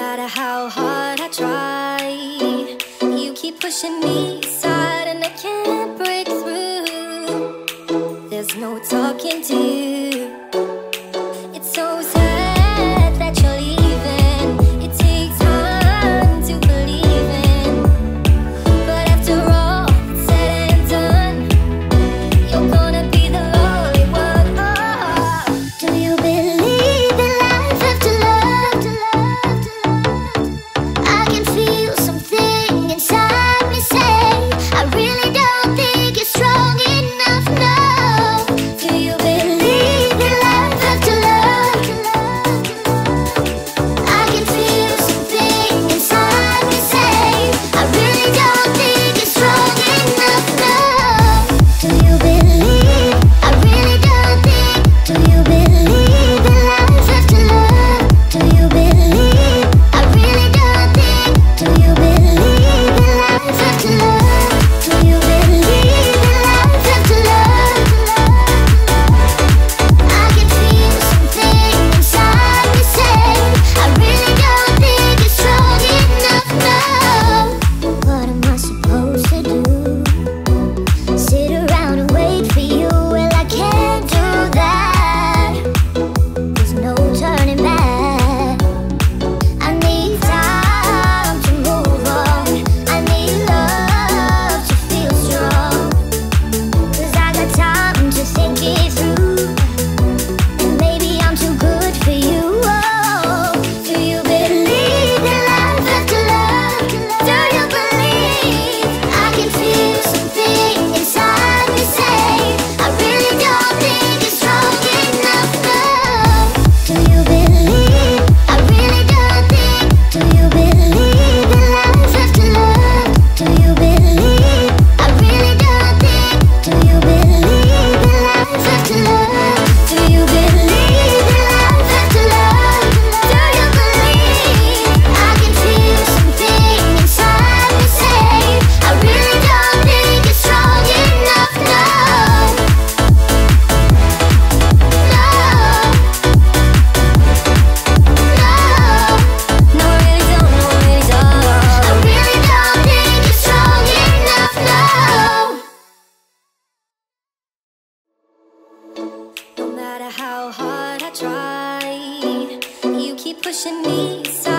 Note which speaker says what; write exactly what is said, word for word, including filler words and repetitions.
Speaker 1: matter how hard I try, you keep pushing me aside and I can't break through. There's no talking to you. It's so sad that you're leaving. It takes time to believe in, but after all it's said and done, you're gonna be the lonely one. Oh, do you believe in life after love? I can feel something inside me say, I really don't think you're strong enough, no. Do you believe in life after love? I can feel something inside me say, I really don't think you're strong enough, no. Do you believe? I really don't think. Do you believe in life after love? Do you believe? I really don't think. Do you believe in life after love? Do you believe in life after love? I can feel something inside me say, I really don't think you're strong enough, no. What am I supposed to do? Sit around and wait for you? Well, I can't do that. There's no turning back. I need time to move on. I need love to feel strong. Cause I got time to think it through, and maybe I'm too good for you. Oh, do you believe in life after love? Do you believe? I can feel something inside me say, I really don't think you're strong enough, no. Do you believe? I really don't think. Do you believe in life after love? Do you believe? I really don't think. Do you believe in life after love? Do you believe in life after love? Do you believe? I can feel something inside me say, I really don't think you're strong enough, no. No. No. No, I really don't, no, I really don't. I really don't think you're strong enough, no. No matter how hard I try, you keep pushing me aside.